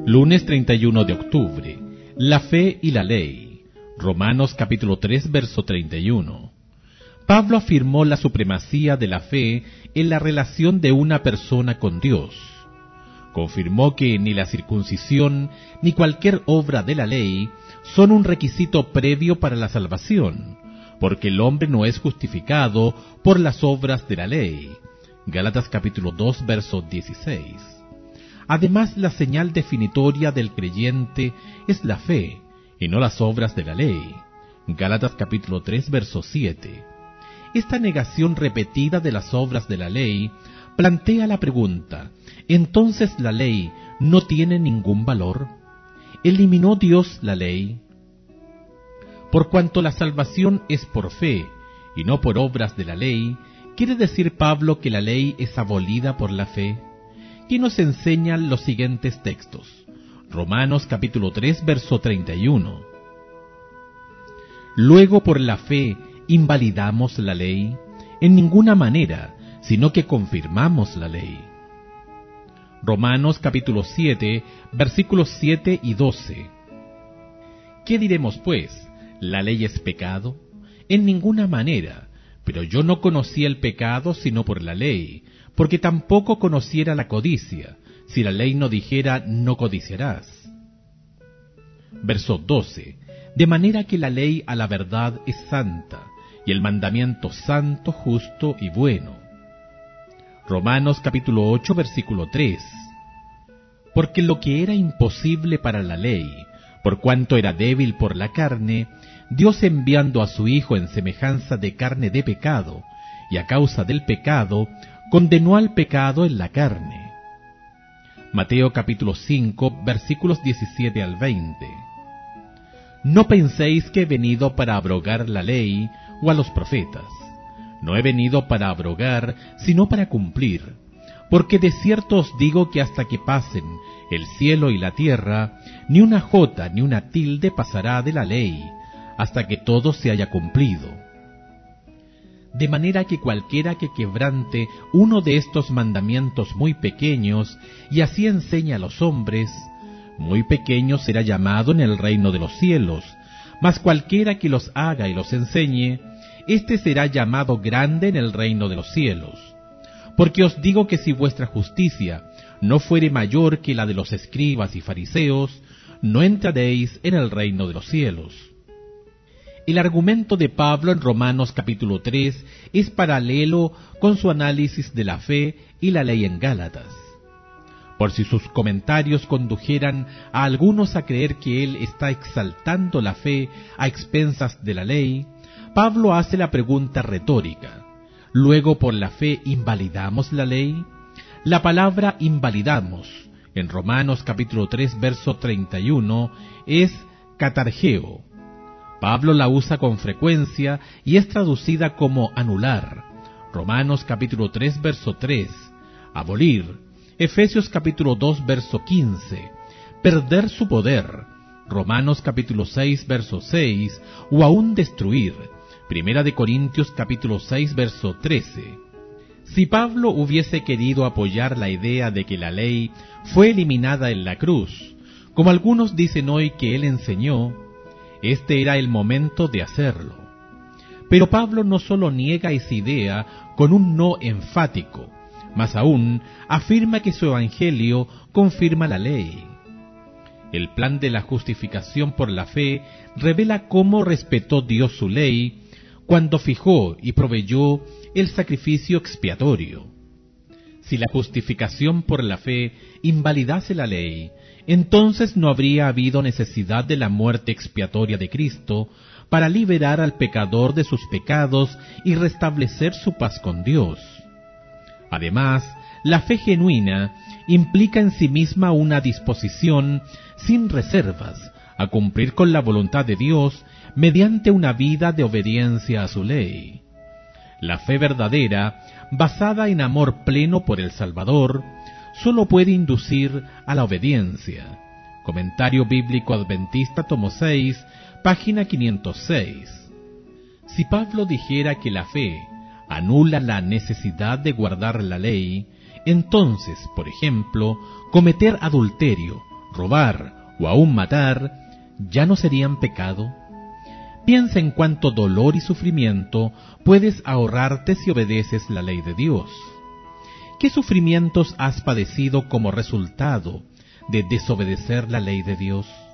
Lunes 31 de octubre. La fe y la ley. Romanos capítulo 3, verso 31. Pablo afirmó la supremacía de la fe en la relación de una persona con Dios. Confirmó que ni la circuncisión ni cualquier obra de la ley son un requisito previo para la salvación, porque el hombre no es justificado por las obras de la ley. Gálatas capítulo 2, verso 16. Además, la señal definitoria del creyente es la fe, y no las obras de la ley. Gálatas capítulo 3, verso 7. Esta negación repetida de las obras de la ley plantea la pregunta: ¿entonces la ley no tiene ningún valor? ¿Eliminó Dios la ley? Por cuanto la salvación es por fe y no por obras de la ley, ¿quiere decir Pablo que la ley es abolida por la fe? ¿Qué nos enseñan los siguientes textos? Romanos capítulo 3, verso 31. Luego por la fe invalidamos la ley, en ninguna manera, sino que confirmamos la ley. Romanos capítulo 7, versículos 7 y 12. ¿Qué diremos pues? ¿La ley es pecado? En ninguna manera, pero yo no conocía el pecado sino por la ley, porque tampoco conociera la codicia, si la ley no dijera no codiciarás. Verso 12. De manera que la ley a la verdad es santa, y el mandamiento santo, justo y bueno. Romanos capítulo 8, versículo 3. Porque lo que era imposible para la ley, por cuanto era débil por la carne, Dios enviando a su Hijo en semejanza de carne de pecado, y a causa del pecado, condenó al pecado en la carne. Mateo capítulo 5, versículos 17 al 20. No penséis que he venido para abrogar la ley o a los profetas. No he venido para abrogar, sino para cumplir. Porque de cierto os digo que hasta que pasen el cielo y la tierra, ni una jota ni una tilde pasará de la ley, hasta que todo se haya cumplido. De manera que cualquiera que quebrante uno de estos mandamientos muy pequeños, y así enseña a los hombres, muy pequeño será llamado en el reino de los cielos, mas cualquiera que los haga y los enseñe, éste será llamado grande en el reino de los cielos. Porque os digo que si vuestra justicia no fuere mayor que la de los escribas y fariseos, no entraréis en el reino de los cielos. El argumento de Pablo en Romanos capítulo 3 es paralelo con su análisis de la fe y la ley en Gálatas. Por si sus comentarios condujeran a algunos a creer que él está exaltando la fe a expensas de la ley, Pablo hace la pregunta retórica: ¿luego por la fe invalidamos la ley? La palabra invalidamos, en Romanos capítulo 3, verso 31, es katargeo. Pablo la usa con frecuencia y es traducida como anular. Romanos capítulo 3, verso 3, abolir. Efesios capítulo 2, verso 15, perder su poder. Romanos capítulo 6, verso 6, o aún destruir. Primera de Corintios capítulo 6, verso 13. Si Pablo hubiese querido apoyar la idea de que la ley fue eliminada en la cruz, como algunos dicen hoy que él enseñó, este era el momento de hacerlo. Pero Pablo no solo niega esa idea con un no enfático, más aún afirma que su evangelio confirma la ley. El plan de la justificación por la fe revela cómo respetó Dios su ley cuando fijó y proveyó el sacrificio expiatorio. Si la justificación por la fe invalidase la ley, entonces no habría habido necesidad de la muerte expiatoria de Cristo para liberar al pecador de sus pecados y restablecer su paz con Dios. Además, la fe genuina implica en sí misma una disposición sin reservas a cumplir con la voluntad de Dios mediante una vida de obediencia a su ley. La fe verdadera, basada en amor pleno por el Salvador, solo puede inducir a la obediencia. Comentario Bíblico Adventista, tomo 6, página 506. Si Pablo dijera que la fe anula la necesidad de guardar la ley, entonces, por ejemplo, cometer adulterio, robar o aún matar ya no serían pecado? Piensa en cuánto dolor y sufrimiento puedes ahorrarte si obedeces la ley de Dios. ¿Qué sufrimientos has padecido como resultado de desobedecer la ley de Dios?